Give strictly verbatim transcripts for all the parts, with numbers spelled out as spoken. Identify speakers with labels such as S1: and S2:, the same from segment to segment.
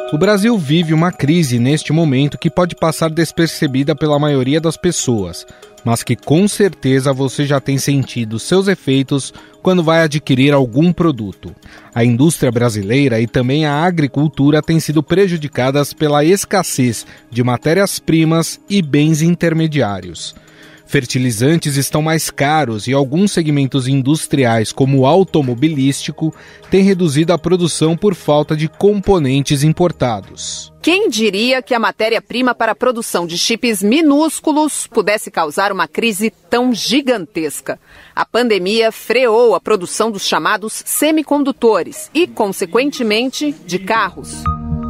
S1: O Brasil vive uma crise neste momento que pode passar despercebida pela maioria das pessoas, mas que com certeza você já tem sentido seus efeitos quando vai adquirir algum produto. A indústria brasileira e também a agricultura têm sido prejudicadas pela escassez de matérias-primas e bens intermediários. Fertilizantes estão mais caros e alguns segmentos industriais, como o automobilístico, têm reduzido a produção por falta de componentes importados.
S2: Quem diria que a matéria-prima para a produção de chips minúsculos pudesse causar uma crise tão gigantesca? A pandemia freou a produção dos chamados semicondutores e, consequentemente, de carros.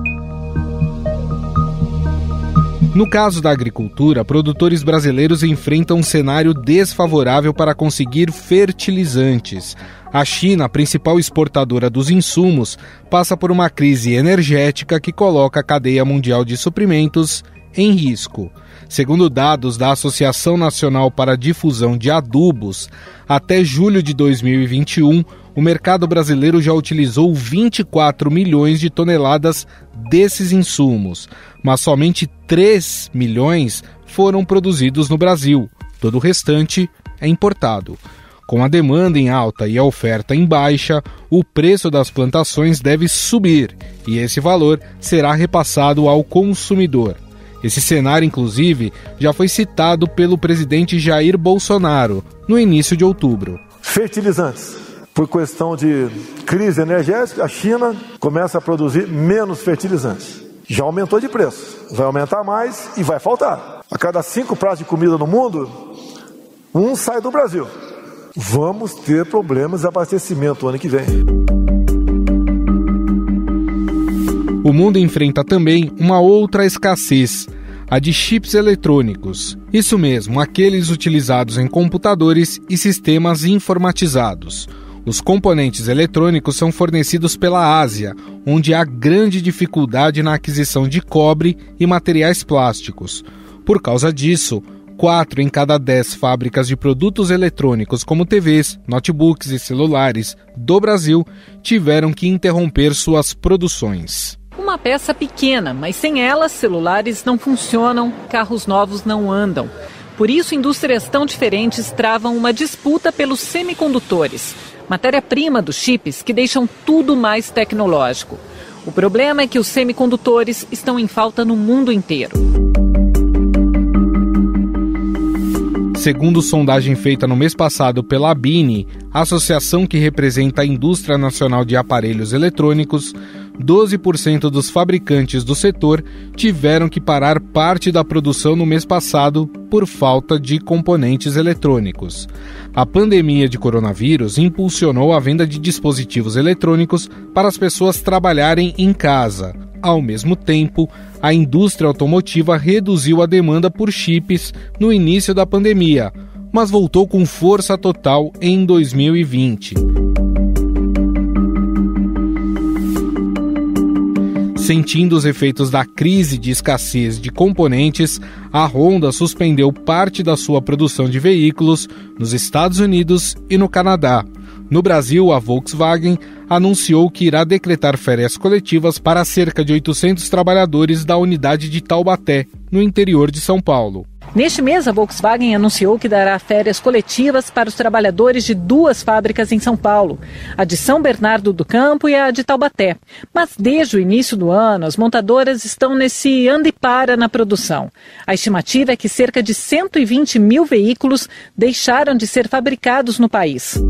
S1: No caso da agricultura, produtores brasileiros enfrentam um cenário desfavorável para conseguir fertilizantes. A China, a principal exportadora dos insumos, passa por uma crise energética que coloca a cadeia mundial de suprimentos em risco. Segundo dados da Associação Nacional para a Difusão de Adubos, até julho de dois mil e vinte e um, o mercado brasileiro já utilizou vinte e quatro milhões de toneladas desses insumos, mas somente três milhões foram produzidos no Brasil. Todo o restante é importado. Com a demanda em alta e a oferta em baixa, o preço das plantações deve subir e esse valor será repassado ao consumidor. Esse cenário, inclusive, já foi citado pelo presidente Jair Bolsonaro no início de outubro.
S3: Fertilizantes. Por questão de crise energética, a China começa a produzir menos fertilizantes. Já aumentou de preço. Vai aumentar mais e vai faltar. A cada cinco pratos de comida no mundo, um sai do Brasil. Vamos ter problemas de abastecimento ano que vem.
S1: O mundo enfrenta também uma outra escassez, a de chips eletrônicos. Isso mesmo, aqueles utilizados em computadores e sistemas informatizados. Os componentes eletrônicos são fornecidos pela Ásia, onde há grande dificuldade na aquisição de cobre e materiais plásticos. Por causa disso, quatro em cada dez fábricas de produtos eletrônicos como T Vs, notebooks e celulares do Brasil tiveram que interromper suas produções.
S4: Uma peça pequena, mas sem ela, celulares não funcionam, carros novos não andam. Por isso, indústrias tão diferentes travam uma disputa pelos semicondutores, matéria-prima dos chips que deixam tudo mais tecnológico. O problema é que os semicondutores estão em falta no mundo inteiro.
S1: Segundo sondagem feita no mês passado pela ABINE, a associação que representa a Indústria Nacional de Aparelhos Eletrônicos, doze por cento dos fabricantes do setor tiveram que parar parte da produção no mês passado por falta de componentes eletrônicos. A pandemia de coronavírus impulsionou a venda de dispositivos eletrônicos para as pessoas trabalharem em casa. Ao mesmo tempo, a indústria automotiva reduziu a demanda por chips no início da pandemia, mas voltou com força total em dois mil e vinte. Sentindo os efeitos da crise de escassez de componentes, a Honda suspendeu parte da sua produção de veículos nos Estados Unidos e no Canadá. No Brasil, a Volkswagen anunciou que irá decretar férias coletivas para cerca de oitocentos trabalhadores da unidade de Taubaté, no interior de São Paulo.
S4: Neste mês, a Volkswagen anunciou que dará férias coletivas para os trabalhadores de duas fábricas em São Paulo, a de São Bernardo do Campo e a de Taubaté. Mas desde o início do ano, as montadoras estão nesse anda e para na produção. A estimativa é que cerca de cento e vinte mil veículos deixaram de ser fabricados no país.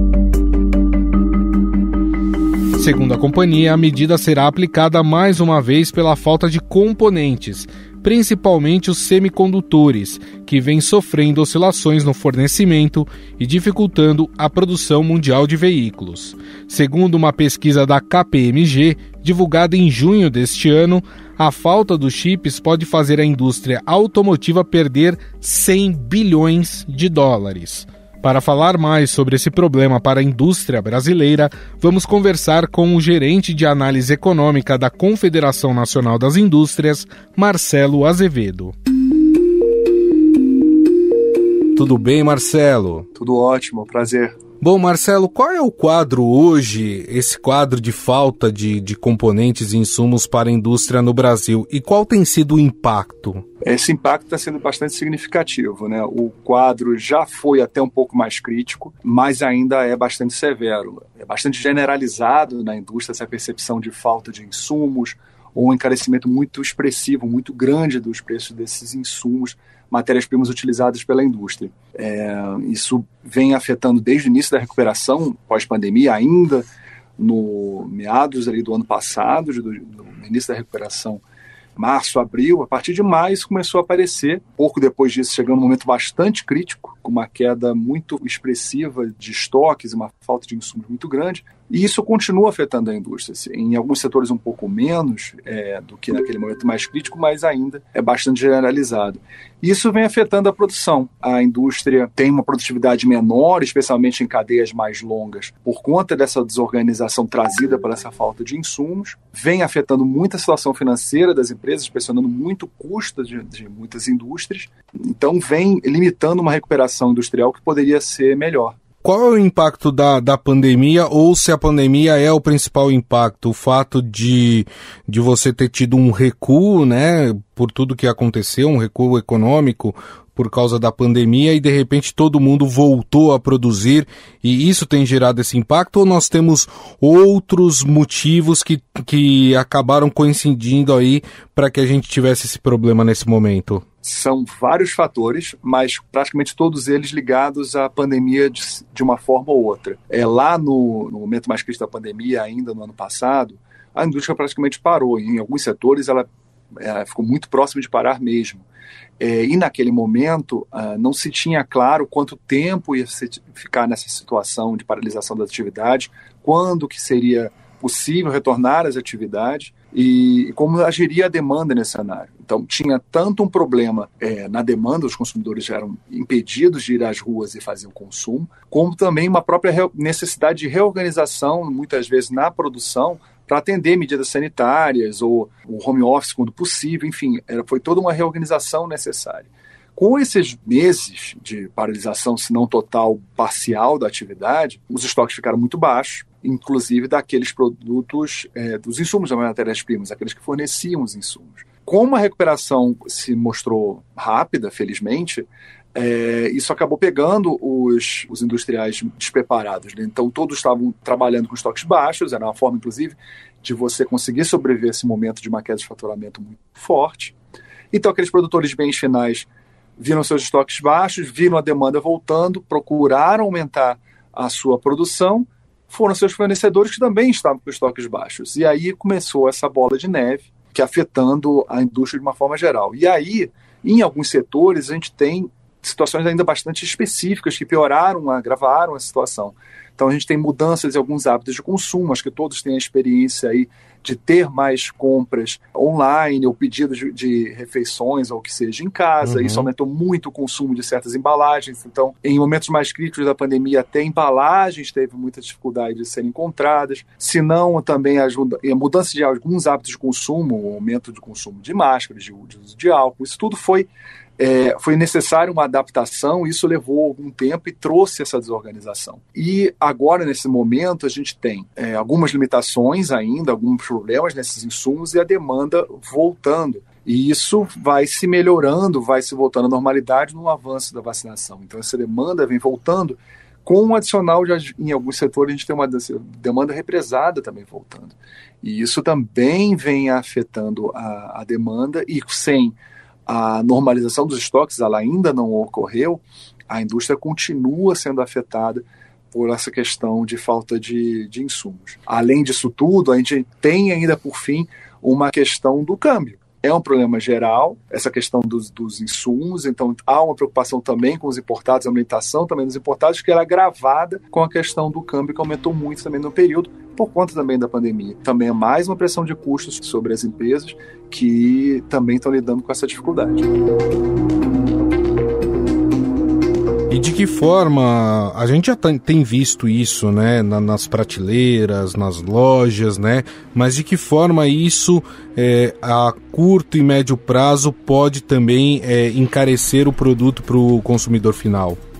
S1: Segundo a companhia, a medida será aplicada mais uma vez pela falta de componentes, principalmente os semicondutores, que vêm sofrendo oscilações no fornecimento e dificultando a produção mundial de veículos. Segundo uma pesquisa da K P M G, divulgada em junho deste ano, a falta dos chips pode fazer a indústria automotiva perder cem bilhões de dólares. Para falar mais sobre esse problema para a indústria brasileira, vamos conversar com o gerente de análise econômica da Confederação Nacional das Indústrias, Marcelo Azevedo.
S5: Tudo bem, Marcelo?
S6: Tudo ótimo, prazer.
S1: Bom, Marcelo, qual é o quadro hoje, esse quadro de falta de, de componentes e insumos para a indústria no Brasil? E qual tem sido o impacto?
S5: Esse impacto está sendo bastante significativo, né? O quadro já foi até um pouco mais crítico, mas ainda é bastante severo. É bastante generalizado na indústria essa percepção de falta de insumos, ou um encarecimento muito expressivo, muito grande dos preços desses insumos, matérias-primas utilizadas pela indústria. É, isso vem afetando desde o início da recuperação, pós-pandemia, ainda no meados ali do ano passado, do, no início da recuperação, março, abril. A partir de maio isso começou a aparecer. Pouco depois disso, chegando um momento bastante crítico, com uma queda muito expressiva de estoques, uma falta de insumos muito grande. E isso continua afetando a indústria. Em alguns setores um pouco menos é, do que naquele momento mais crítico, mas ainda é bastante generalizado. Isso vem afetando a produção. A indústria tem uma produtividade menor, especialmente em cadeias mais longas, por conta dessa desorganização trazida por essa falta de insumos. Vem afetando muito a situação financeira das empresas, pressionando muito o custo de, de muitas indústrias. Então vem limitando uma recuperação industrial que poderia ser melhor.
S1: Qual é o impacto da, da pandemia, ou se a pandemia é o principal impacto? O fato de, de você ter tido um recuo, né, por tudo que aconteceu, um recuo econômico por causa da pandemia, e de repente todo mundo voltou a produzir e isso tem gerado esse impacto, ou nós temos outros motivos que, que acabaram coincidindo aí para que a gente tivesse esse problema nesse momento?
S5: São vários fatores, mas praticamente todos eles ligados à pandemia de, de uma forma ou outra. É, lá no, no momento mais crítico da pandemia, ainda no ano passado, a indústria praticamente parou. Em alguns setores ela, ela ficou muito próxima de parar mesmo. É, e naquele momento uh, não se tinha claro quanto tempo ia ficar nessa situação de paralisação da atividade, quando que seria possível retornar às atividades e como agiria a demanda nesse cenário. Então tinha tanto um problema é, na demanda, os consumidores eram impedidos de ir às ruas e fazer o consumo, como também uma própria necessidade de reorganização, muitas vezes na produção, para atender medidas sanitárias ou o home office quando possível, enfim, era, foi toda uma reorganização necessária. Com esses meses de paralisação, se não total, parcial da atividade, os estoques ficaram muito baixos, inclusive daqueles produtos, é, dos insumos das matérias-primas, aqueles que forneciam os insumos. Como a recuperação se mostrou rápida, felizmente, é, isso acabou pegando os, os industriais despreparados, né? Então todos estavam trabalhando com estoques baixos, era uma forma, inclusive, de você conseguir sobreviver a esse momento de uma queda de faturamento muito forte. Então aqueles produtores de bens finais viram seus estoques baixos, viram a demanda voltando, procuraram aumentar a sua produção, foram seus fornecedores que também estavam com estoques baixos. E aí começou essa bola de neve, que afetando a indústria de uma forma geral. E aí, em alguns setores, a gente tem situações ainda bastante específicas que pioraram, agravaram a situação. Então a gente tem mudanças em alguns hábitos de consumo, acho que todos têm a experiência aí de ter mais compras online ou pedidos de, de refeições ou o que seja em casa. Uhum. Isso aumentou muito o consumo de certas embalagens. Então, em momentos mais críticos da pandemia, até embalagens teve muita dificuldade de serem encontradas. Se não, também ajuda a mudança de alguns hábitos de consumo, o aumento de consumo de máscaras, de uso de álcool. Isso tudo foi É, foi necessário uma adaptação, isso levou algum tempo e trouxe essa desorganização. E agora, nesse momento, a gente tem é, algumas limitações ainda, alguns problemas nesses insumos e a demanda voltando. E isso vai se melhorando, vai se voltando à normalidade no avanço da vacinação. Então, essa demanda vem voltando com um adicional, de, em alguns setores, a gente tem uma demanda represada também voltando. E isso também vem afetando a, a demanda e sem a normalização dos estoques, ela ainda não ocorreu, a indústria continua sendo afetada por essa questão de falta de, de insumos. Além disso tudo, a gente tem ainda, por fim, uma questão do câmbio. É um problema geral, essa questão dos, dos insumos, então há uma preocupação também com os importados, a aumentação também dos importados, que era agravada com a questão do câmbio, que aumentou muito também no período, por conta também da pandemia. Também é mais uma pressão de custos sobre as empresas que também estão lidando com essa dificuldade.
S1: E de que forma, a gente já tem visto isso, né, nas prateleiras, nas lojas, né, mas de que forma isso é, a curto e médio prazo pode também é, encarecer o produto para o consumidor final?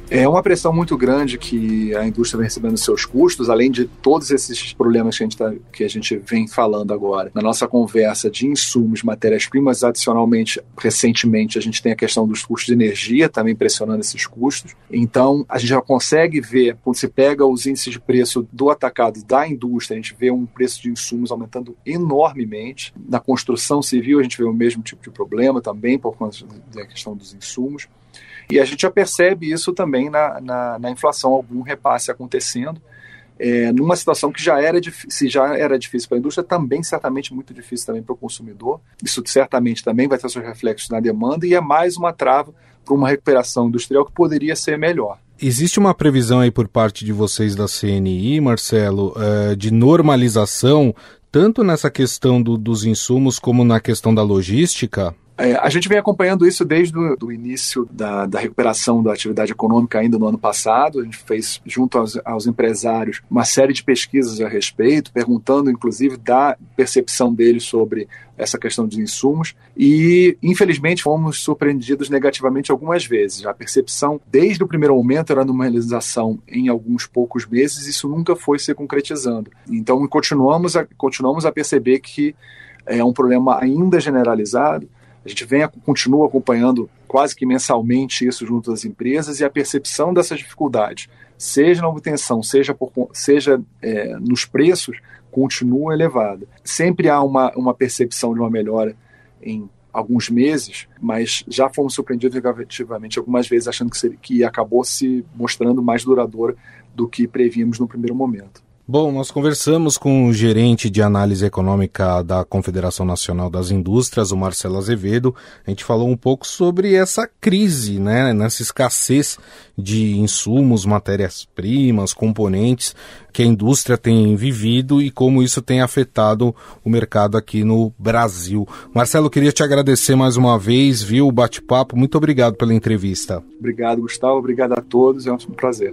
S5: É uma pressão muito grande que a indústria vem recebendo seus custos, além de todos esses problemas que a gente, tá, que a gente vem falando agora. Na nossa conversa de insumos, matérias-primas, adicionalmente, recentemente, a gente tem a questão dos custos de energia também pressionando esses custos. Então, a gente já consegue ver, quando se pega os índices de preço do atacado da indústria, a gente vê um preço de insumos aumentando enormemente. Na construção civil, a gente vê o mesmo tipo de problema também, por conta da questão dos insumos. E a gente já percebe isso também na, na, na inflação, algum repasse acontecendo, é, numa situação que já era, se já era difícil para a indústria, também certamente muito difícil também para o consumidor. Isso certamente também vai ter seus reflexos na demanda e é mais uma trava para uma recuperação industrial que poderia ser melhor.
S1: Existe uma previsão aí por parte de vocês da C N I, Marcelo, de normalização, tanto nessa questão do, dos insumos como na questão da logística?
S5: É, a gente vem acompanhando isso desde o do início da, da recuperação da atividade econômica ainda no ano passado. A gente fez, junto aos, aos empresários, uma série de pesquisas a respeito, perguntando, inclusive, da percepção deles sobre essa questão dos insumos. E, infelizmente, fomos surpreendidos negativamente algumas vezes. A percepção, desde o primeiro momento, era normalização em alguns poucos meses. Isso nunca foi se concretizando. Então, continuamos a, continuamos a perceber que é um problema ainda generalizado. A gente vem, continua acompanhando quase que mensalmente isso junto às empresas e a percepção dessas dificuldades, seja na obtenção, seja, por, seja é, nos preços, continua elevada. Sempre há uma, uma percepção de uma melhora em alguns meses, mas já fomos surpreendidos negativamente algumas vezes, achando que, seria, que acabou se mostrando mais duradoura do que prevíamos no primeiro momento.
S1: Bom, nós conversamos com o gerente de análise econômica da Confederação Nacional das Indústrias, o Marcelo Azevedo. A gente falou um pouco sobre essa crise, né, nessa escassez de insumos, matérias-primas, componentes que a indústria tem vivido e como isso tem afetado o mercado aqui no Brasil. Marcelo, queria te agradecer mais uma vez, viu, o bate-papo. Muito obrigado pela entrevista.
S5: Obrigado, Gustavo. Obrigado a todos. É um prazer.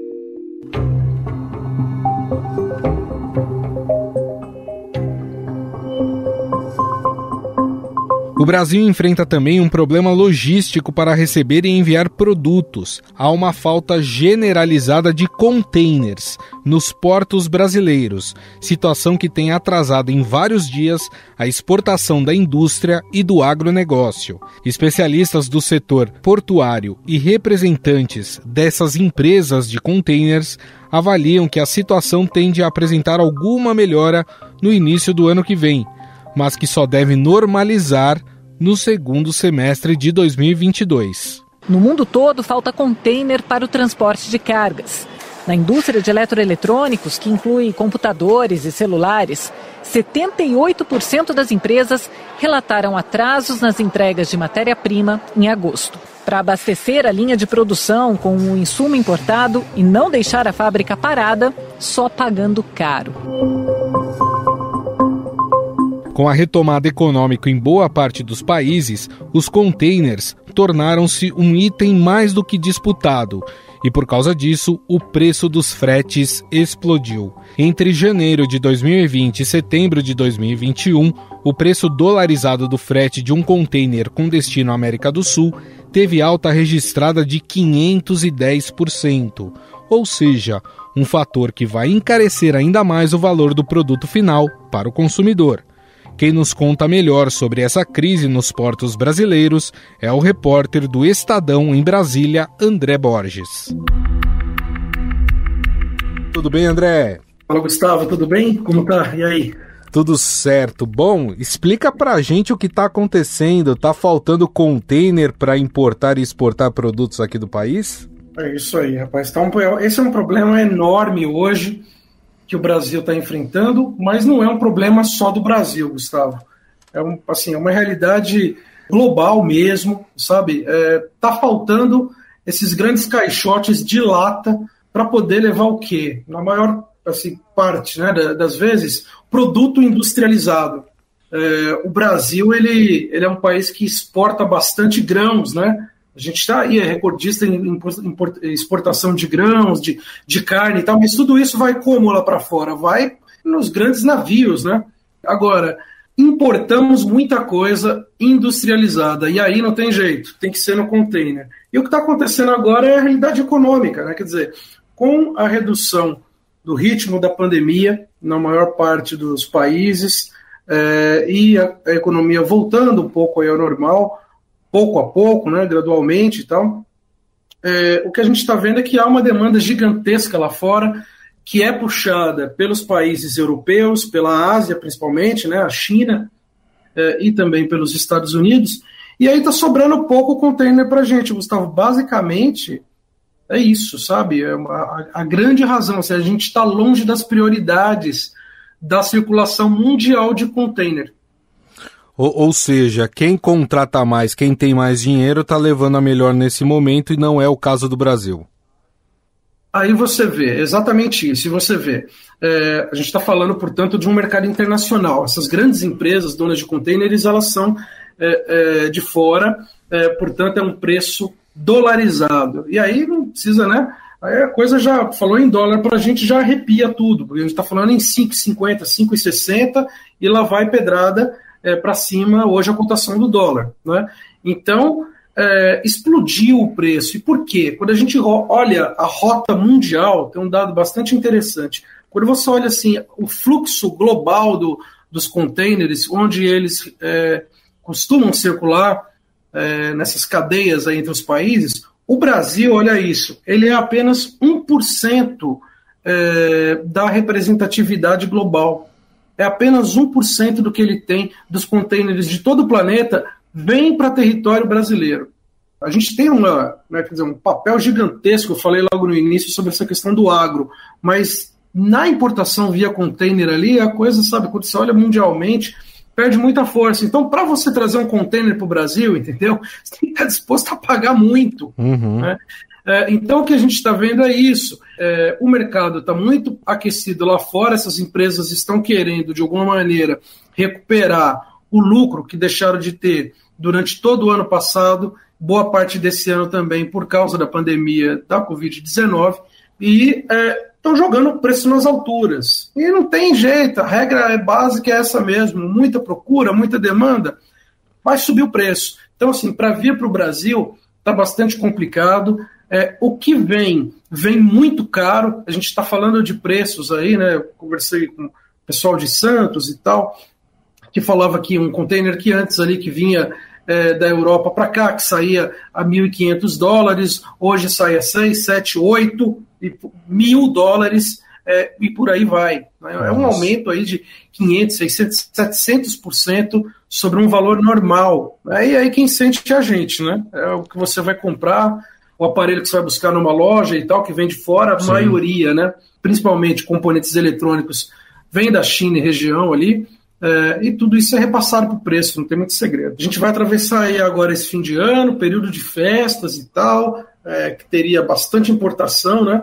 S1: O Brasil enfrenta também um problema logístico para receber e enviar produtos. Há uma falta generalizada de containers nos portos brasileiros, situação que tem atrasado em vários dias a exportação da indústria e do agronegócio. Especialistas do setor portuário e representantes dessas empresas de containers avaliam que a situação tende a apresentar alguma melhora no início do ano que vem, mas que só deve normalizar no segundo semestre de dois mil e vinte e dois.
S4: No mundo todo, falta container para o transporte de cargas. Na indústria de eletroeletrônicos, que inclui computadores e celulares, setenta e oito por cento das empresas relataram atrasos nas entregas de matéria-prima em agosto. Para abastecer a linha de produção com o insumo importado e não deixar a fábrica parada, só pagando caro.
S1: Com a retomada econômica em boa parte dos países, os containers tornaram-se um item mais do que disputado e, por causa disso, o preço dos fretes explodiu. Entre janeiro de dois mil e vinte e setembro de dois mil e vinte e um, o preço dolarizado do frete de um container com destino à América do Sul teve alta registrada de quinhentos e dez por cento, ou seja, um fator que vai encarecer ainda mais o valor do produto final para o consumidor. Quem nos conta melhor sobre essa crise nos portos brasileiros é o repórter do Estadão em Brasília, André Borges. Tudo bem, André?
S6: Fala, Gustavo, tudo bem? Como tá? E aí?
S1: Tudo certo. Bom, explica pra gente o que tá acontecendo. Tá faltando container para importar e exportar produtos aqui do país?
S6: É isso aí, rapaz. Tá um... Esse é um problema enorme hoje que o Brasil está enfrentando, mas não é um problema só do Brasil, Gustavo. É, um, assim, é uma realidade global mesmo, sabe? É, tá faltando esses grandes caixotes de lata para poder levar o quê? Na maior assim, parte, né, das vezes, produto industrializado. É, o Brasil ele, ele é um país que exporta bastante grãos, né? A gente está aí, é recordista em exportação de grãos, de, de carne e tal, mas tudo isso vai como lá para fora? Vai nos grandes navios, né? Agora, importamos muita coisa industrializada, e aí não tem jeito, tem que ser no container. E o que está acontecendo agora é a realidade econômica, né? Quer dizer, com a redução do ritmo da pandemia na maior parte dos países, é, e a, a economia voltando um pouco aí ao normal, pouco a pouco, né, gradualmente e tal, é, o que a gente está vendo é que há uma demanda gigantesca lá fora, que é puxada pelos países europeus, pela Ásia principalmente, né, a China, é, e também pelos Estados Unidos, e aí está sobrando pouco container para a gente, Gustavo. Basicamente, é isso, sabe? É uma, a, a grande razão, assim, a gente está longe das prioridades da circulação mundial de container.
S1: Ou, ou seja, quem contrata mais, quem tem mais dinheiro, está levando a melhor nesse momento, e não é o caso do Brasil.
S6: Aí você vê, exatamente isso, e você vê. É, a gente está falando, portanto, de um mercado internacional. Essas grandes empresas, donas de containers, elas são é, é, de fora, é, portanto, é um preço dolarizado. E aí não precisa, né? Aí a coisa já falou em dólar, para a gente já arrepia tudo, porque a gente está falando em cinco e cinquenta, cinco e sessenta, e lá vai pedrada é, para cima hoje a cotação do dólar, né? Então, é, explodiu o preço. E por quê? Quando a gente olha a rota mundial, tem um dado bastante interessante. Quando você olha assim, o fluxo global do, dos containers, onde eles é, costumam circular é, nessas cadeias aí entre os países, o Brasil, olha isso, ele é apenas um por cento é, da representatividade global. É apenas um por cento do que ele tem dos containers de todo o planeta vem para território brasileiro. A gente tem uma, né, quer dizer, um papel gigantesco, eu falei logo no início sobre essa questão do agro, mas na importação via container ali, a coisa, sabe, quando você olha mundialmente, perde muita força. Então, para você trazer um container para o Brasil, entendeu? Você tem que estar disposto a pagar muito.
S1: Uhum.
S6: Né? É, então, o que a gente está vendo é isso. É, o mercado está muito aquecido lá fora, essas empresas estão querendo, de alguma maneira, recuperar o lucro que deixaram de ter durante todo o ano passado, boa parte desse ano também, por causa da pandemia da covid dezenove, e estão é, jogando o preço nas alturas. E não tem jeito, a regra é básica, é essa mesmo, muita procura, muita demanda, vai subir o preço. Então, assim, para vir para o Brasil, está bastante complicado. É, o que vem, vem muito caro, a gente está falando de preços aí, né? Eu conversei com o pessoal de Santos e tal, que falava que um container que antes ali que vinha é, da Europa para cá, que saía a mil e quinhentos dólares, hoje sai a seis, sete, oito, mil dólares, é, e por aí vai. Né? É um aumento aí de quinhentos, seiscentos, setecentos por cento sobre um valor normal. Né? E aí quem sente é a gente, né? É o que você vai comprar, o aparelho que você vai buscar numa loja e tal, que vem de fora, a Sim. maioria, né? Principalmente componentes eletrônicos, vem da China e região ali, é, e tudo isso é repassado para o preço, não tem muito segredo. A gente vai atravessar aí agora esse fim de ano, período de festas e tal, é, que teria bastante importação, né?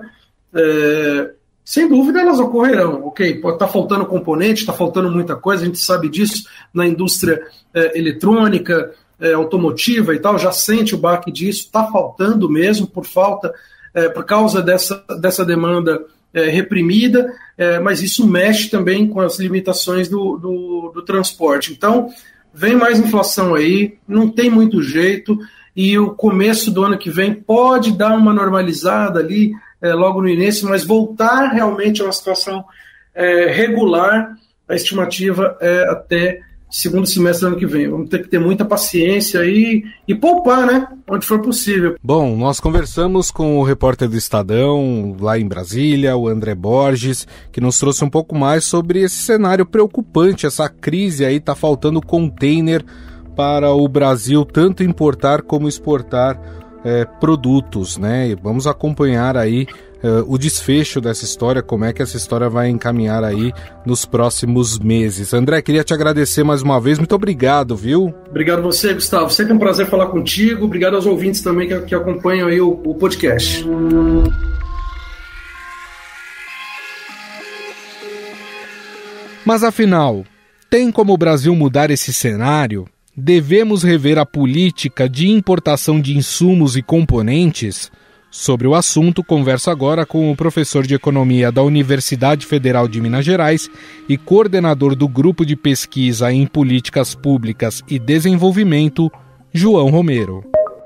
S6: É, sem dúvida elas ocorrerão, ok? Pode estar faltando componente, está faltando muita coisa, a gente sabe disso na indústria é, eletrônica, é, automotiva e tal, já sente o baque disso, está faltando mesmo por falta, é, por causa dessa, dessa demanda é, reprimida, é, mas isso mexe também com as limitações do, do, do transporte. Então, vem mais inflação aí, não tem muito jeito, e o começo do ano que vem pode dar uma normalizada ali, é, logo no início, mas voltar realmente a uma situação é, regular, a estimativa é até segundo semestre do ano que vem. Vamos ter que ter muita paciência aí e poupar, né? Onde for possível.
S1: Bom, nós conversamos com o repórter do Estadão, lá em Brasília, o André Borges, que nos trouxe um pouco mais sobre esse cenário preocupante, essa crise aí, tá faltando container para o Brasil tanto importar como exportar é, produtos, né? E vamos acompanhar aí Uh, o desfecho dessa história, como é que essa história vai encaminhar aí nos próximos meses. André, queria te agradecer mais uma vez, muito obrigado, viu?
S6: Obrigado a você, Gustavo, sempre um prazer falar contigo, obrigado aos ouvintes também que, que acompanham aí o, o podcast.
S1: Mas afinal, tem como o Brasil mudar esse cenário? Devemos rever a política de importação de insumos e componentes? Sobre o assunto, converso agora com o professor de Economia da Universidade Federal de Minas Gerais e coordenador do Grupo de Pesquisa em Políticas Públicas e Desenvolvimento, João Romero.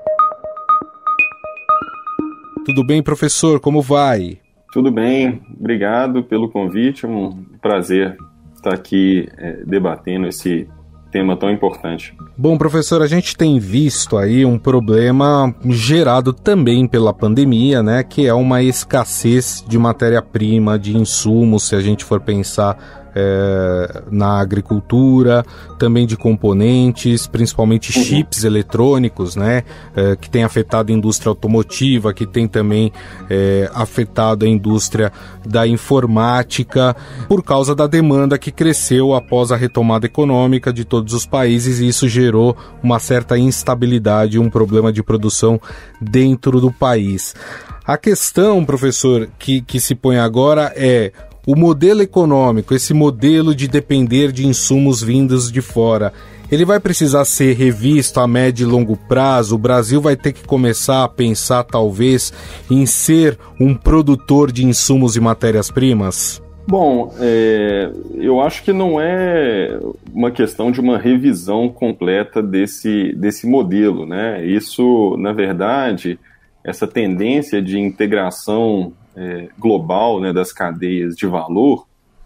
S1: Tudo bem, professor? Como vai?
S7: Tudo bem, obrigado pelo convite, é um prazer estar aqui é, debatendo esse tema tão importante.
S1: Bom, professor, a gente tem visto aí um problema gerado também pela pandemia, né, que é uma escassez de matéria-prima, de insumos, se a gente for pensar é, na agricultura, também de componentes, principalmente uhum. chips eletrônicos, né, é, que tem afetado a indústria automotiva, que tem também é, afetado a indústria da informática, por causa da demanda que cresceu após a retomada econômica de todos os países, e isso gerou uma certa instabilidade, um problema de produção dentro do país. A questão, professor, que, que se põe agora é o modelo econômico, esse modelo de depender de insumos vindos de fora, ele vai precisar ser revisto a médio e longo prazo? O Brasil vai ter que começar a pensar, talvez, em ser um produtor de insumos e matérias-primas?
S7: Bom, é, eu acho que não é uma questão de uma revisão completa desse, desse modelo, né? Isso, na verdade, essa tendência de integração é, global, né, das cadeias de valor,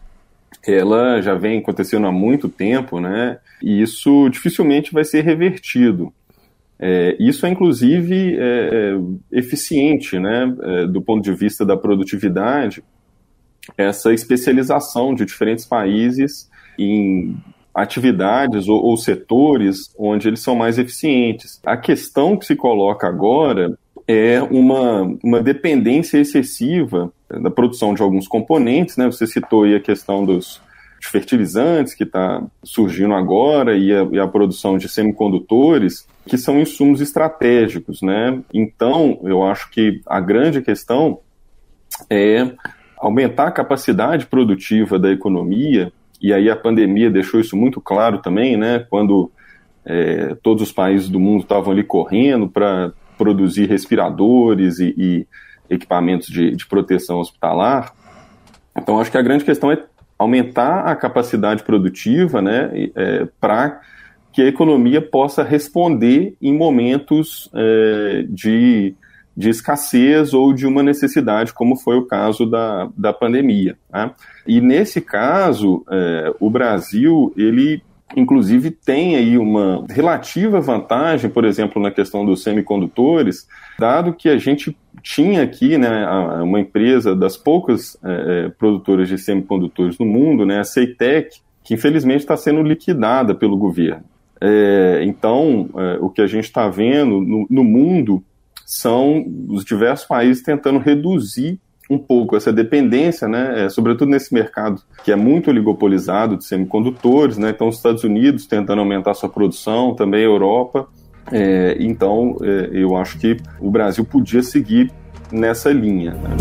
S7: ela já vem acontecendo há muito tempo, né? E isso dificilmente vai ser revertido. É, isso é, inclusive, é, é, eficiente, né, é, do ponto de vista da produtividade, essa especialização de diferentes países em atividades ou, ou setores onde eles são mais eficientes. A questão que se coloca agora é uma, uma dependência excessiva da produção de alguns componentes, né? Você citou aí a questão dos de fertilizantes, que está surgindo agora, e a, e a produção de semicondutores, que são insumos estratégicos, né? Então, eu acho que a grande questão é aumentar a capacidade produtiva da economia, e aí a pandemia deixou isso muito claro também, né? Quando é, todos os países do mundo estavam ali correndo para produzir respiradores e, e equipamentos de, de proteção hospitalar. Então, acho que a grande questão é aumentar a capacidade produtiva, né, é, para que a economia possa responder em momentos é, de, de escassez ou de uma necessidade, como foi o caso da, da pandemia, né? E nesse caso, é, o Brasil, ele inclusive tem aí uma relativa vantagem, por exemplo, na questão dos semicondutores, dado que a gente tinha aqui, né, uma empresa das poucas é, produtoras de semicondutores no mundo, né, a Ceitec, que infelizmente está sendo liquidada pelo governo. É, então, é, o que a gente está vendo no, no mundo são os diversos países tentando reduzir um pouco essa dependência, né, é, sobretudo nesse mercado que é muito oligopolizado de semicondutores, né, então os Estados Unidos tentando aumentar sua produção, também a Europa, é, então é, eu acho que o Brasil podia seguir nessa linha, né?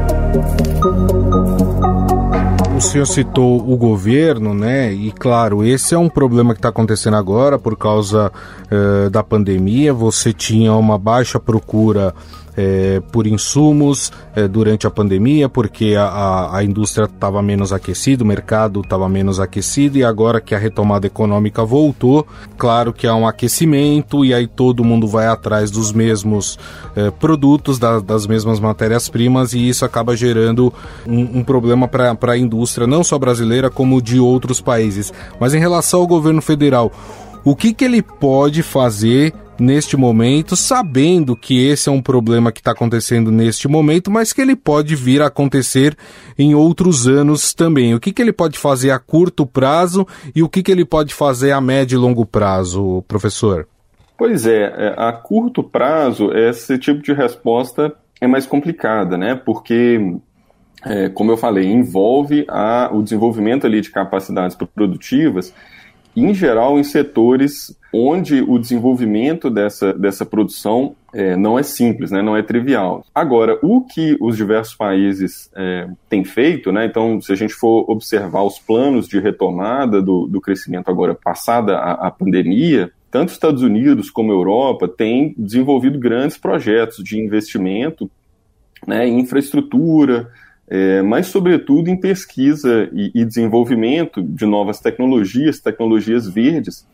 S1: O senhor citou o governo, né? E claro, esse é um problema que está acontecendo agora por causa uh, da pandemia. Você tinha uma baixa procura É, por insumos é, durante a pandemia, porque a, a, a indústria estava menos aquecida, o mercado estava menos aquecido, e agora que a retomada econômica voltou, claro que há um aquecimento, e aí todo mundo vai atrás dos mesmos é, produtos, da, das mesmas matérias-primas, e isso acaba gerando um, um problema para a indústria, não só brasileira, como de outros países. Mas em relação ao governo federal, o que, que ele pode fazer neste momento, sabendo que esse é um problema que está acontecendo neste momento, mas que ele pode vir a acontecer em outros anos também? O que, que ele pode fazer a curto prazo e o que, que ele pode fazer a médio e longo prazo, professor?
S7: Pois é, a curto prazo, esse tipo de resposta é mais complicada, né? Porque, é, como eu falei, envolve a, o desenvolvimento ali de capacidades produtivas, em geral em setores onde o desenvolvimento dessa, dessa produção é, não é simples, né, não é trivial. Agora, o que os diversos países é, têm feito, né, então se a gente for observar os planos de retomada do, do crescimento agora passada a, a pandemia, tanto Estados Unidos como Europa têm desenvolvido grandes projetos de investimento né, em infraestrutura, é, mas sobretudo em pesquisa e, e desenvolvimento de novas tecnologias, tecnologias verdes,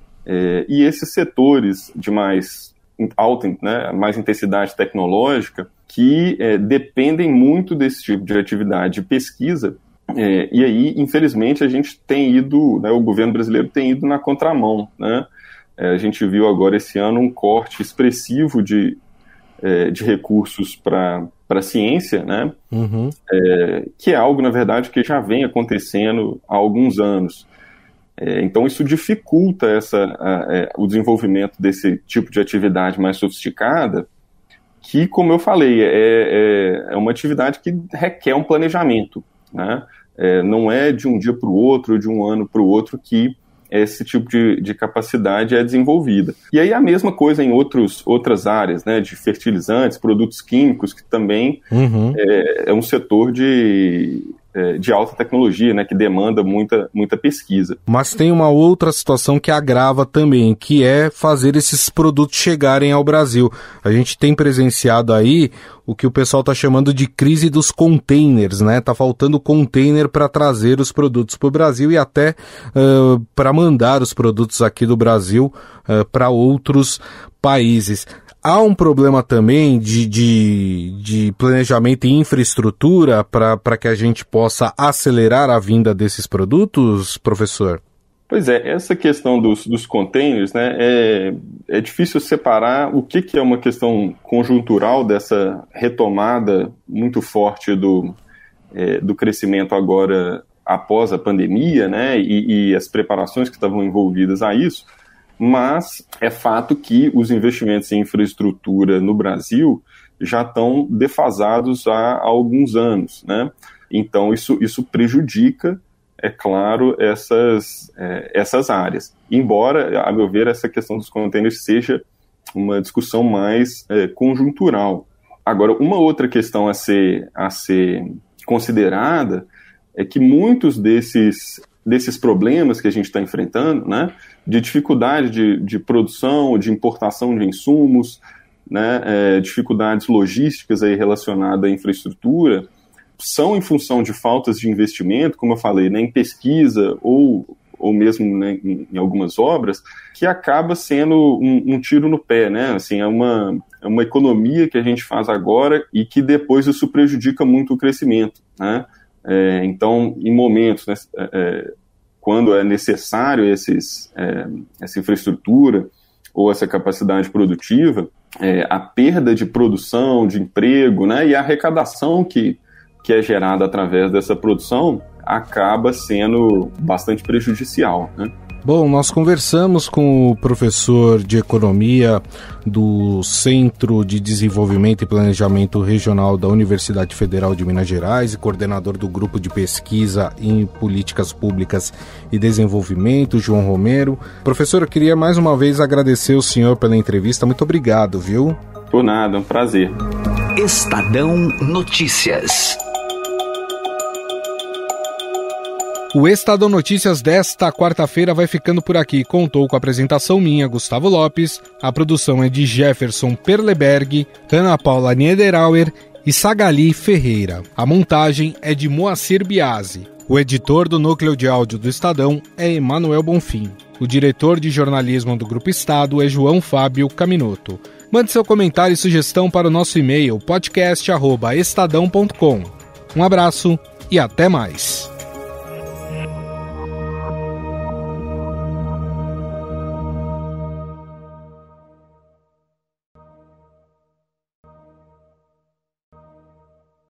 S7: é, e esses setores de mais alta, né, mais intensidade tecnológica, que é, dependem muito desse tipo de atividade de pesquisa, é, e aí, infelizmente, a gente tem ido, né, o governo brasileiro tem ido na contramão, né? É, a gente viu agora esse ano um corte expressivo de, é, de recursos para a ciência, né? Uhum. É, que é algo, na verdade, que já vem acontecendo há alguns anos. É, então, isso dificulta essa, a, a, o desenvolvimento desse tipo de atividade mais sofisticada, que, como eu falei, é, é, é uma atividade que requer um planejamento, né? É, não é de um dia para o outro, de um ano para o outro que esse tipo de, de capacidade é desenvolvida. E aí a mesma coisa em outros, outras áreas, né, de fertilizantes, produtos químicos, que também uhum. é, é um setor de, é, de alta tecnologia, né, que demanda muita, muita pesquisa.
S1: Mas tem uma outra situação que agrava também, que é fazer esses produtos chegarem ao Brasil. A gente tem presenciado aí o que o pessoal está chamando de crise dos containers, né? Tá faltando container para trazer os produtos para o Brasil e até uh, para mandar os produtos aqui do Brasil uh, para outros países. Há um problema também de, de, de planejamento e infraestrutura para que a gente possa acelerar a vinda desses produtos, professor?
S7: Pois é, essa questão dos, dos containers, né, é, é difícil separar o que, que é uma questão conjuntural dessa retomada muito forte do, é, do crescimento agora após a pandemia, né, e, e as preparações que estavam envolvidas a isso, mas é fato que os investimentos em infraestrutura no Brasil já estão defasados há, há alguns anos, né, então isso, isso prejudica, é claro, essas, é, essas áreas. Embora, a meu ver, essa questão dos containers seja uma discussão mais é, conjuntural. Agora, uma outra questão a ser, a ser considerada é que muitos desses, desses problemas que a gente está enfrentando, né, de dificuldade de, de produção, de importação de insumos, né, é, dificuldades logísticas aí relacionadas à infraestrutura, são em função de faltas de investimento, como eu falei, né, em pesquisa ou, ou mesmo, né, em, em algumas obras, que acaba sendo um, um tiro no pé, né? Assim, é uma, é uma economia que a gente faz agora e que depois isso prejudica muito o crescimento, né? É, então, em momentos, né, é, quando é necessário esses, é, essa infraestrutura ou essa capacidade produtiva, é, a perda de produção, de emprego, né, e a arrecadação que que é gerada através dessa produção, acaba sendo bastante prejudicial, né?
S1: Bom, nós conversamos com o professor de Economia do Centro de Desenvolvimento e Planejamento Regional da Universidade Federal de Minas Gerais e coordenador do Grupo de Pesquisa em Políticas Públicas e Desenvolvimento, João Romero. Professor, eu queria mais uma vez agradecer o senhor pela entrevista. Muito obrigado, viu?
S7: Por nada, é um prazer.
S8: Estadão Notícias.
S1: O Estadão Notícias desta quarta-feira vai ficando por aqui. Contou com a apresentação minha, Gustavo Lopes. A produção é de Jefferson Perleberg, Ana Paula Niederauer e Sagali Ferreira. A montagem é de Moacir Biasi. O editor do núcleo de áudio do Estadão é Emanuel Bonfim. O diretor de jornalismo do Grupo Estado é João Fábio Caminoto. Mande seu comentário e sugestão para o nosso e-mail podcast arroba estadão ponto com. Um abraço e até mais.